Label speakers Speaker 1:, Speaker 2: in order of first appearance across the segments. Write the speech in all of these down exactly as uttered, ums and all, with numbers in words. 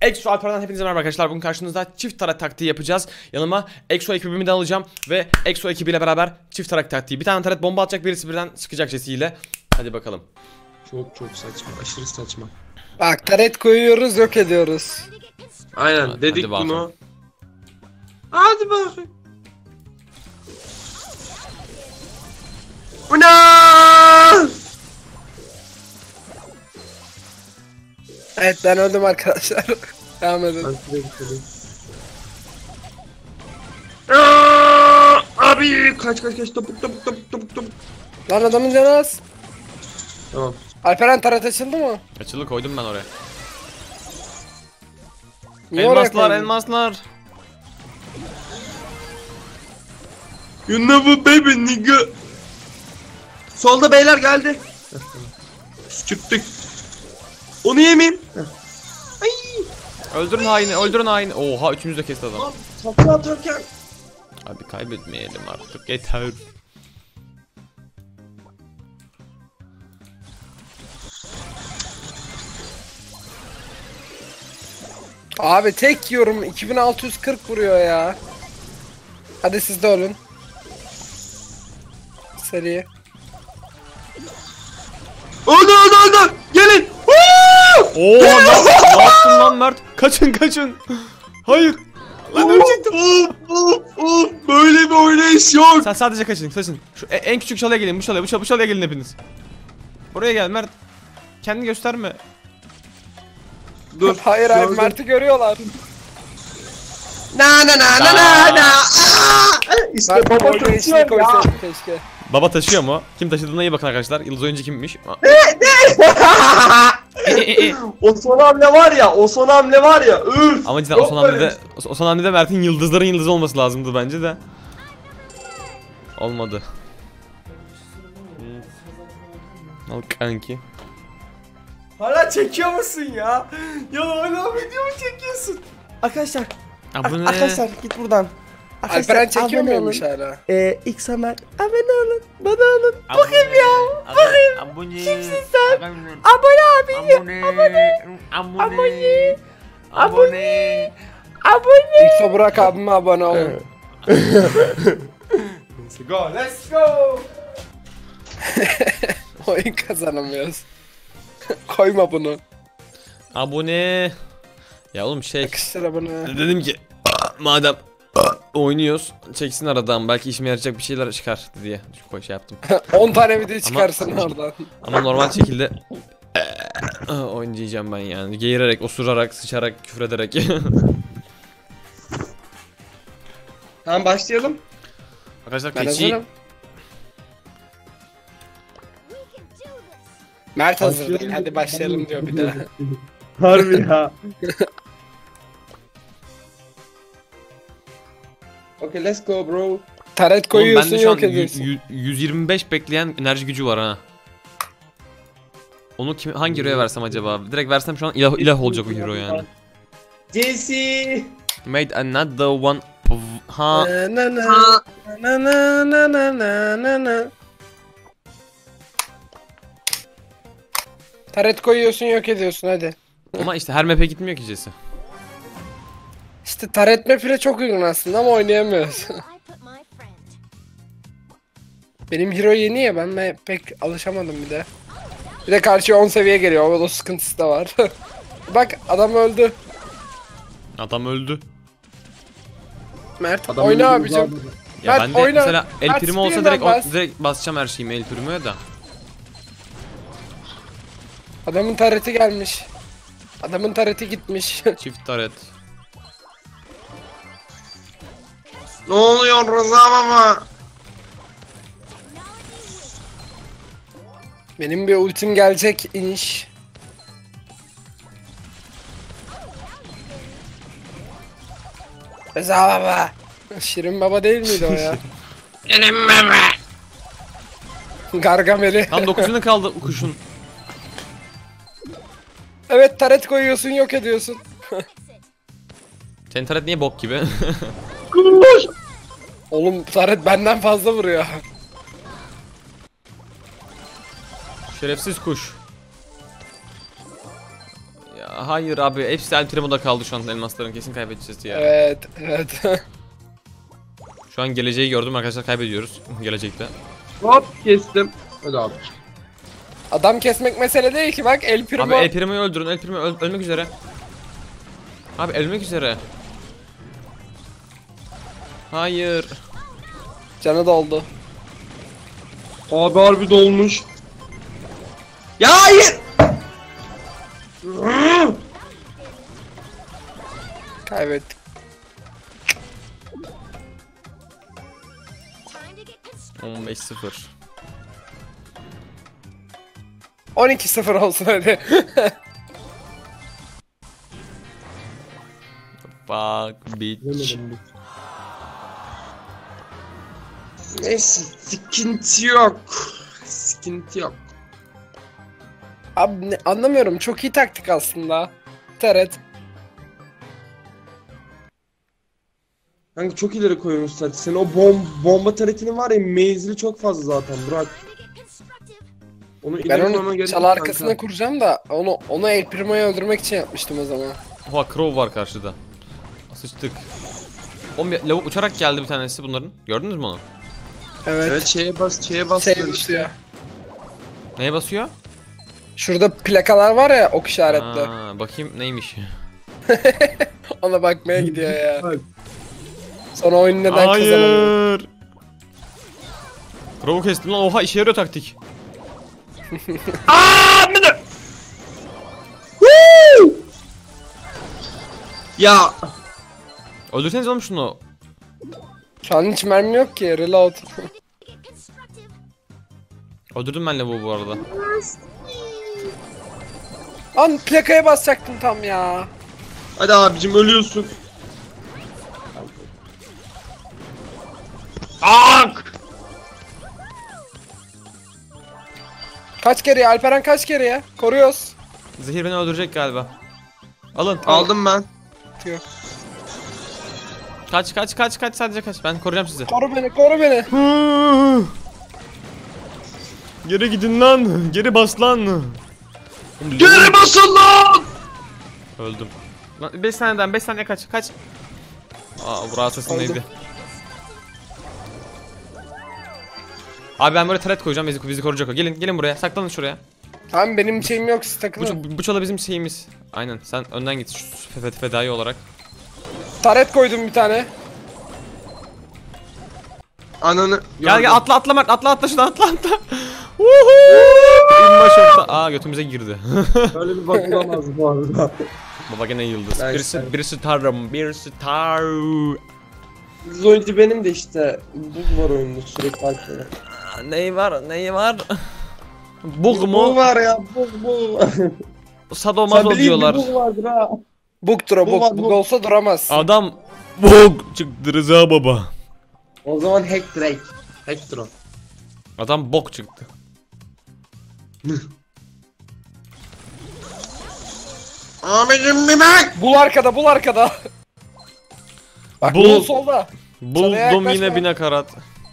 Speaker 1: Exo Alper'den hepinize merhaba arkadaşlar. Bugün karşınızda çift tarak taktiği yapacağız. Yanıma Exo ekibimi de alacağım ve Exo ekibiyle beraber çift tarak taktiği. Bir tane taret bomba atacak, birisi birden sıkacak sesiyle. Hadi bakalım.
Speaker 2: Çok çok saçma, aşırı saçma.
Speaker 3: Bak taret koyuyoruz, yok ediyoruz.
Speaker 2: Aynen
Speaker 1: Hadi,
Speaker 2: dedik
Speaker 1: hadi
Speaker 2: bunu. Hadi bakayım. Bu ne?
Speaker 3: Evet, ben öldüm arkadaşlar. Devam edin.
Speaker 2: Ben şuraya gidelim. Aa, abi kaç kaç kaç topuk topuk topuk topuk topuk.
Speaker 3: Lan adamın canı az.
Speaker 2: Tamam.
Speaker 3: Alperen taret açıldı mı?
Speaker 1: Açılı koydum ben oraya.
Speaker 3: Niye oraya
Speaker 1: Elmaslar,
Speaker 3: koydun?
Speaker 1: elmaslar.
Speaker 2: You never baby nigga. Solda beyler geldi. Çıktık. Onu yemeyeyim. Ay.
Speaker 1: Öldürün haini, öldürün haini. Oha, üçümüz de kesti adam.
Speaker 2: Takla atırken.
Speaker 1: Abi kaybetmeyelim artık, yeter.
Speaker 3: Abi tek yiyorum, iki bin altı yüz kırk vuruyor ya. Hadi siz de ölün. Seri.
Speaker 2: Öldü öldü öldü. Gelin.
Speaker 1: Oo, ne, ne yaptın lan Mert? Kaçın kaçın. Hayır. Lan ölecektim.
Speaker 2: Of of of. Böyle bir oynayış yok.
Speaker 1: Sen sadece kaçın, kaçın. Şu e- en küçük çalıya gelin, bu çalıya, bu çalıya, bu çalıya gelin hepiniz. Buraya gel Mert. Kendini gösterme.
Speaker 2: Dur.
Speaker 3: Hayır hayır,
Speaker 2: gördüm.
Speaker 3: Mert'i görüyorlar.
Speaker 2: Na na na na na na. İşte
Speaker 3: Mert
Speaker 2: baba
Speaker 3: orada
Speaker 2: taşıyor
Speaker 3: içine
Speaker 2: ya.
Speaker 3: koysaydı keşke.
Speaker 1: Baba taşıyor mu? Kim taşıdığına iyi bakın arkadaşlar. Yıldız oyuncu kimmiş?
Speaker 2: O son hamle var ya, o son hamle var ya. Üf.
Speaker 1: Ama cidden o
Speaker 2: Yok
Speaker 1: son
Speaker 2: böyle
Speaker 1: hamlede, o son hamlede Mert'in yıldızların yıldızı olması lazımdı bence de. Olmadı. Al kanki.
Speaker 4: Hala çekiyor musun ya? Ya hala video mu çekiyorsun? Arkadaşlar,
Speaker 1: Abone.
Speaker 4: arkadaşlar git buradan. Arkadaşlar,
Speaker 3: Alperen çekiyor
Speaker 4: abone
Speaker 3: muymuş
Speaker 4: olun.
Speaker 3: hala?
Speaker 4: Ee, X Ömer, abone olun, bana olun. Bakayım ya, bakayım.
Speaker 5: Abone.
Speaker 4: Kimsin sen?
Speaker 5: Abone.
Speaker 4: Abone abi,
Speaker 5: Abone. Abone.
Speaker 4: abone,
Speaker 5: Abone.
Speaker 4: abone.
Speaker 3: İlk Burak abime abone olun.
Speaker 4: Let's go, let's go.
Speaker 3: Oyun kazanamıyoruz. Koyma bunu.
Speaker 1: Abone. Ya oğlum şey.
Speaker 3: Arkadaşlar abone.
Speaker 1: Dedim ki madem oynuyoruz, çeksin aradan, belki işime yarayacak bir şeyler çıkar diye koy şey yaptım.
Speaker 3: on tane video çıkarsın oradan.
Speaker 1: Ama normal şekilde oynayacağım ben yani. Geğirerek, osurarak, sıçarak, küfrederek.
Speaker 2: Tamam başlayalım.
Speaker 1: Arkadaşlar
Speaker 3: Ben
Speaker 1: keçi.
Speaker 3: hazırım. Mert hazır değil. Hadi başlayalım diyor bir daha.
Speaker 2: Harbi ya. Okay, let's go bro.
Speaker 3: Taret
Speaker 1: Oğlum
Speaker 3: koyuyorsun,
Speaker 1: bende şu an
Speaker 3: yok ediyorsun.
Speaker 1: yü- yü- yüz yirmi beş bekleyen enerji gücü var ha. Onu kim, hangi hero'ya versem acaba? Direkt versem şu an ilah, ilah olacak o hero yani.
Speaker 2: Jesse.
Speaker 1: Made another one. Ha.
Speaker 3: Na na na na na na na na na na. Taret koyuyorsun, yok ediyorsun hadi.
Speaker 1: Ama işte her map'e gitmiyor ki Jesse.
Speaker 3: İşte taret map'ine çok uygun aslında ama oynayamıyoruz. Benim hero yeni ya, ben de pek alışamadım bir de. Bir de karşıya on seviye geliyor, o o sıkıntısı da var. Bak adam öldü.
Speaker 1: Adam öldü.
Speaker 3: Mert
Speaker 2: Adam
Speaker 3: oyna
Speaker 2: öldü,
Speaker 3: abicim.
Speaker 2: uzadı.
Speaker 1: Ya
Speaker 3: Mert,
Speaker 1: ben de
Speaker 3: oyna.
Speaker 1: mesela El
Speaker 3: Mert,
Speaker 1: Primo olsa
Speaker 3: spear'dan
Speaker 1: direkt,
Speaker 3: bas.
Speaker 1: o, direkt basacağım her şeyimi El Primo'ya da.
Speaker 3: Adamın tareti gelmiş. Adamın tareti gitmiş.
Speaker 1: Çift taret.
Speaker 2: Ne oluyor Rıza baba?
Speaker 3: Benim bir ultim gelecek iniş. Rıza baba. Şirin baba değil miydi o ya?
Speaker 2: Benim baba.
Speaker 3: Gargamel'i.
Speaker 1: Tam dokuzunu kaldı o kuşun.
Speaker 3: Evet, taret koyuyorsun, yok ediyorsun.
Speaker 1: Senin taret niye bok gibi?
Speaker 3: Oğlum taret benden fazla vuruyor.
Speaker 1: Şerefsiz kuş. Ya Hayır abi, hepsi El Primo'da kaldı şu an, elmasların kesin kaybedeceğiz ya.
Speaker 3: Evet, evet.
Speaker 1: Şu an geleceği gördüm arkadaşlar, kaybediyoruz gelecekte.
Speaker 2: Hop kestim. Hadi abi.
Speaker 3: Adam kesmek mesele değil ki, bak El Primo.
Speaker 1: Abi El Primo'yu öldürün, El Primo öl ölmek üzere. Abi ölmek üzere. Hayır.
Speaker 3: Canı doldu.
Speaker 2: Abi harbi dolmuş. Ya hayır.
Speaker 3: Kaybettik.
Speaker 1: on beş sıfır.
Speaker 3: on iki sıfır olsun hadi.
Speaker 1: Fuck bitch.
Speaker 2: Neyse sıkıntı yok. Sıkıntı yok.
Speaker 3: Abi ne, anlamıyorum, çok iyi taktik aslında. Taret.
Speaker 2: Kanka çok ileri koymuşlar. Senin o bom bomba taretinin var ya, menzili çok fazla zaten, bırak. Onu
Speaker 3: Ben
Speaker 2: ileri koymana
Speaker 3: onu
Speaker 2: gerek
Speaker 3: çal
Speaker 2: yok
Speaker 3: arkasına
Speaker 2: kanka.
Speaker 3: kuracağım da onu onu El Primo'yu öldürmek için yapmıştım o zaman.
Speaker 1: Oha, Crow var karşıda. Sıçtık. Oğlum bir lavuk uçarak geldi bir tanesi bunların. Gördünüz mü onu?
Speaker 3: Evet.
Speaker 2: Evet şeye bas, şeye bas.
Speaker 3: Şey
Speaker 2: işte.
Speaker 3: basıyor.
Speaker 1: Neye basıyor?
Speaker 3: Şurada plakalar var ya, ok işaretli.
Speaker 1: Aa, bakayım neymiş.
Speaker 3: Ona bakmaya gidiyor ya.
Speaker 2: Bak.
Speaker 3: Sonra oyunu neden kazanamıyor?
Speaker 1: Hayır. Crow'u kestim lan, oha işe yarıyor taktik.
Speaker 2: Ya
Speaker 1: Öldürseniz oğlum şunu.
Speaker 3: Şu an hiç mermi yok ki, reload.
Speaker 1: Öldürdüm ben lavuğu bu arada.
Speaker 3: Lan plakaya basacaktım tam ya.
Speaker 2: hadi abicim ölüyorsun. Ak!
Speaker 3: Kaç kere ya Alperen, kaç kere ya? Koruyoruz.
Speaker 1: Zehir beni öldürecek galiba. Alın.
Speaker 2: Aldım ben.
Speaker 3: Yok.
Speaker 1: Kaç kaç kaç kaç, sadece kaç. Ben koruyacağım sizi.
Speaker 3: Koru beni, koru beni.
Speaker 1: Geri gidin lan. Geri bas lan.
Speaker 2: Geri basın lan!
Speaker 1: Öldüm. Lan beş saniyeden beş saniye kaç kaç. Aa, bu rahatsızın neydi? Abi ben böyle taret koyacağım, bizi, bizi koruyacak o. Gelin gelin buraya, saklanın şuraya.
Speaker 3: Tamam, benim şeyim yok, siz
Speaker 1: Bu,
Speaker 3: takılın.
Speaker 1: bu çalı bizim şeyimiz. Aynen, sen önden git şu fe- fedai olarak.
Speaker 3: Taret koydum bir tane.
Speaker 2: Ananı.
Speaker 1: Gel gel, atla atla Mert, atla atla şuradan, atla atla. Woohoo! İnma şokta. Aa, götümüze girdi.
Speaker 2: Böyle bir bakılamaz bu arada.
Speaker 1: Baba gene yıldız.
Speaker 2: Ben
Speaker 1: Birisi
Speaker 2: sen-
Speaker 1: birisi tarım, birisi tar.
Speaker 2: Zoid'i benim de işte. Bug var oyunda sürekli arkada.
Speaker 1: Neyi var? Neyi var? Bug
Speaker 2: Bu
Speaker 1: mu?
Speaker 2: var ya, bug bu.
Speaker 1: Sadomazo diyorlar.
Speaker 2: Bug vardır ha.
Speaker 3: Bug'dur o,
Speaker 2: Bu
Speaker 3: bug.
Speaker 2: var,
Speaker 3: Bug
Speaker 2: bu.
Speaker 3: olsa duramaz.
Speaker 1: Adam bug çıktı Rıza baba.
Speaker 2: O zaman hack Drake. Hack'tir o.
Speaker 1: Adam bok çıktı.
Speaker 2: Abicim bir bak.
Speaker 3: Bul arkada, bul arkada. Bak
Speaker 1: Bul.
Speaker 3: bul solda.
Speaker 1: Buldum
Speaker 3: yaklaşma.
Speaker 1: yine bir nakarat.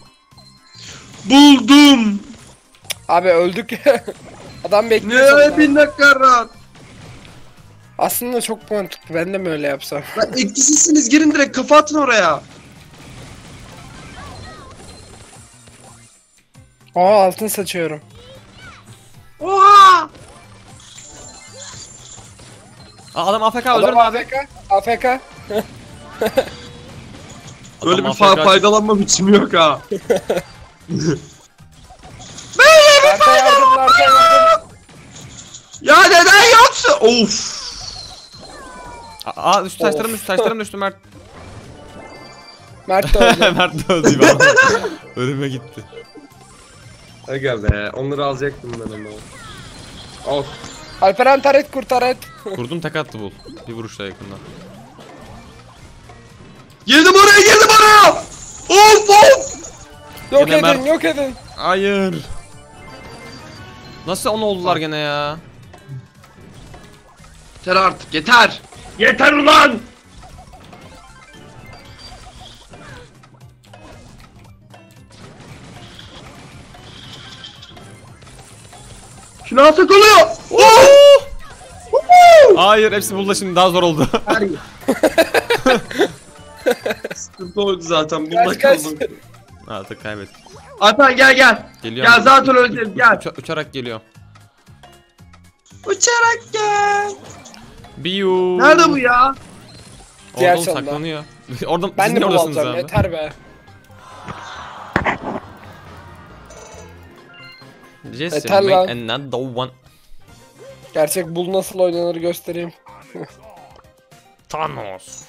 Speaker 2: Buldum.
Speaker 3: Abi öldük. Adam bekliyor.
Speaker 2: Ne
Speaker 3: solda.
Speaker 2: bir nakarat.
Speaker 3: Aslında çok mantıklı. Ben de mi öyle yapsam?
Speaker 2: Lan etkisizsiniz, girin direkt, kafa atın oraya.
Speaker 3: Aa, altın saçıyorum.
Speaker 2: Oha.
Speaker 1: Aa, adam A F K,
Speaker 3: Adam
Speaker 1: öldürme abi.
Speaker 3: A F K. A F K.
Speaker 2: Böyle bir
Speaker 1: Adam
Speaker 2: fa-
Speaker 1: A F K
Speaker 2: faydalanma biçimi yok ha.
Speaker 3: Narta yardım, narta yardım.
Speaker 2: Ya neden yoksa? Of.
Speaker 1: Aa, düştü taşlarım
Speaker 3: Of.
Speaker 1: düştü, taşlarım düştü Mert.
Speaker 3: Mert de öldü.
Speaker 1: Mert de öldü valla. Ölüme gitti.
Speaker 2: Aga be, onları alacaktım ben ama. Of.
Speaker 3: Alperen taret kur, taret.
Speaker 1: Kurdum, tek attı bul. Bir vuruşla yakından.
Speaker 2: Girdim oraya, girdim oraya. Of of.
Speaker 3: Yok
Speaker 1: Yine
Speaker 3: edin,
Speaker 1: Mert.
Speaker 3: yok edin.
Speaker 1: Hayır. Nasıl on oldular gene ya?
Speaker 2: Yeter artık, yeter. Yeter ulan. Şuna atak oluyor. Of.
Speaker 1: Hayır hepsi buldu şimdi daha zor oldu.
Speaker 2: Her yer. Sıkıntı oldu zaten. Bunda
Speaker 3: Kaç, kaç.
Speaker 2: kaldım.
Speaker 1: Artık kaybettik.
Speaker 2: Atan gel gel.
Speaker 1: Geliyor.
Speaker 2: Gel zaten öleceğiz gel.
Speaker 1: Uça- uçarak geliyor.
Speaker 2: Uçarak gel.
Speaker 1: Biu.
Speaker 2: Nerede bu ya?
Speaker 3: Diğer
Speaker 1: Orada
Speaker 3: sonda.
Speaker 1: saklanıyor. Orada
Speaker 3: Ben
Speaker 1: siz
Speaker 3: de
Speaker 1: niye
Speaker 3: bul
Speaker 1: oradasınız
Speaker 3: alacağım
Speaker 1: abi?
Speaker 3: yeter be.
Speaker 1: Jesse
Speaker 3: Yeter lan.
Speaker 1: make another one.
Speaker 3: Gerçek bul nasıl oynanır göstereyim.
Speaker 1: Thanos.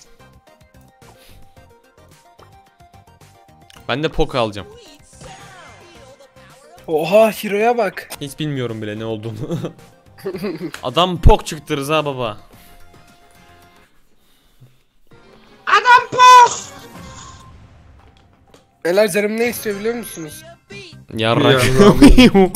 Speaker 1: Ben de Poco alacağım.
Speaker 3: Oha Hero'ya bak.
Speaker 1: Hiç bilmiyorum bile ne olduğunu. Adam Pok çıktı Rıza baba.
Speaker 2: Adam pok.
Speaker 3: Neler canım ne istiyor biliyor musunuz?
Speaker 1: Yarrak.
Speaker 2: Yarrak.